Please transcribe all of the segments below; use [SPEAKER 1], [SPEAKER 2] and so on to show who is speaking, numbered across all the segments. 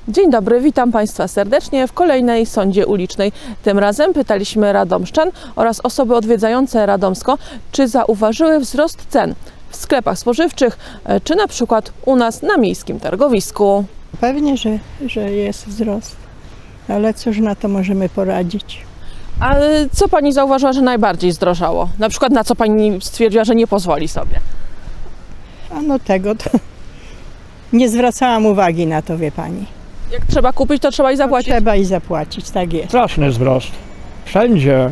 [SPEAKER 1] Dzień dobry, witam Państwa serdecznie w kolejnej sądzie ulicznej. Tym razem pytaliśmy radomszczan oraz osoby odwiedzające Radomsko, czy zauważyły wzrost cen w sklepach spożywczych, czy na przykład u nas na miejskim targowisku.
[SPEAKER 2] Pewnie, że jest wzrost, ale cóż na to możemy poradzić.
[SPEAKER 1] A co Pani zauważyła, że najbardziej zdrożało? Na przykład na co Pani stwierdziła, że nie pozwoli sobie?
[SPEAKER 2] A no tego to nie zwracałam uwagi na to, wie Pani.
[SPEAKER 1] Jak trzeba kupić, to trzeba i zapłacić?
[SPEAKER 2] Trzeba i zapłacić, tak jest.
[SPEAKER 3] Straszny wzrost. Wszędzie.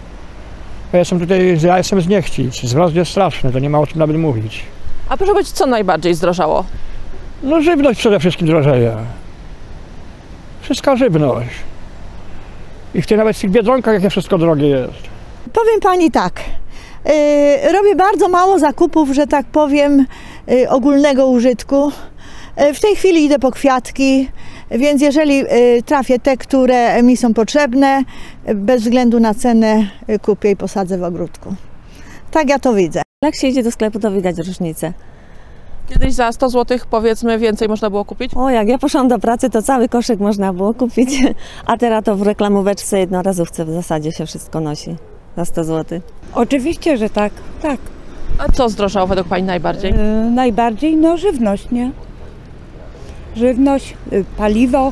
[SPEAKER 3] Ja jestem z Niechcic. Wzrost jest straszny, to nie ma o czym nawet mówić.
[SPEAKER 1] A proszę powiedzieć, co najbardziej zdrożało?
[SPEAKER 3] No żywność przede wszystkim drożeje. Wszystka żywność. Nawet w tych Biedronkach jakie wszystko drogie jest.
[SPEAKER 4] Powiem Pani tak, robię bardzo mało zakupów, że tak powiem, ogólnego użytku. W tej chwili idę po kwiatki, więc jeżeli trafię te, które mi są potrzebne, bez względu na cenę kupię i posadzę w ogródku. Tak ja to widzę.
[SPEAKER 5] Jak się idzie do sklepu, to widać różnicę.
[SPEAKER 1] Kiedyś za 100 zł powiedzmy więcej można było kupić?
[SPEAKER 5] O, jak ja poszłam do pracy, to cały koszyk można było kupić, a teraz to w reklamóweczce jednorazówce w zasadzie się wszystko nosi za 100 zł.
[SPEAKER 6] Oczywiście, że tak, tak.
[SPEAKER 1] A co zdrożało według Pani najbardziej?
[SPEAKER 6] Najbardziej no żywność, nie? Żywność, paliwo.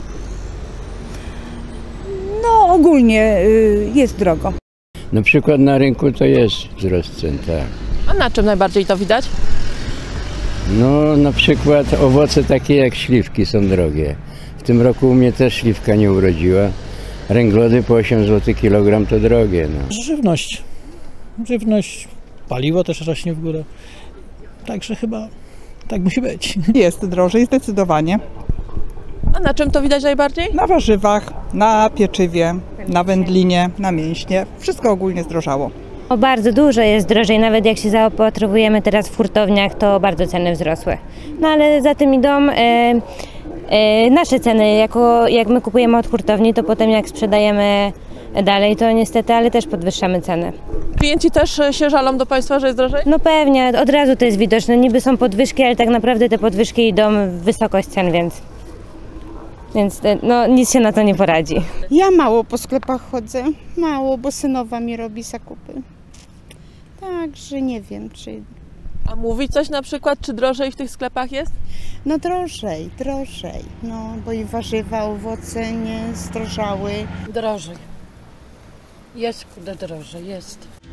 [SPEAKER 6] No ogólnie jest drogo.
[SPEAKER 7] Na przykład na rynku to jest wzrost cen, tak.
[SPEAKER 1] A na czym najbardziej to widać?
[SPEAKER 7] No na przykład owoce takie jak śliwki są drogie. W tym roku u mnie też śliwka nie urodziła. Ręglody po 8 zł kilogram to drogie. No.
[SPEAKER 8] Żywność, paliwo też rośnie w górę. Także chyba tak musi być.
[SPEAKER 9] Jest drożej zdecydowanie.
[SPEAKER 1] A na czym to widać najbardziej?
[SPEAKER 9] Na warzywach, na pieczywie, na wędlinie, na mięśnie. Wszystko ogólnie zdrożało.
[SPEAKER 10] O, bardzo dużo jest drożej, nawet jak się zaopatrujemy teraz w hurtowniach, to bardzo ceny wzrosły. No ale za tym idą nasze ceny, jak my kupujemy od hurtowni, to potem jak sprzedajemy dalej, to niestety, ale też podwyższamy ceny.
[SPEAKER 1] Klienci też się żalą do Państwa, że jest drożej?
[SPEAKER 10] No pewnie, od razu to jest widoczne, niby są podwyżki, ale tak naprawdę te podwyżki idą w wysokość cen, więc no, nic się na to nie poradzi.
[SPEAKER 11] Ja mało po sklepach chodzę, mało, bo synowa mi robi zakupy. Także nie wiem, czy...
[SPEAKER 1] A mówi coś na przykład, czy drożej w tych sklepach jest?
[SPEAKER 11] No drożej, no bo i warzywa, owoce nie zdrożały.
[SPEAKER 12] Drożej. Jest drożej, jest.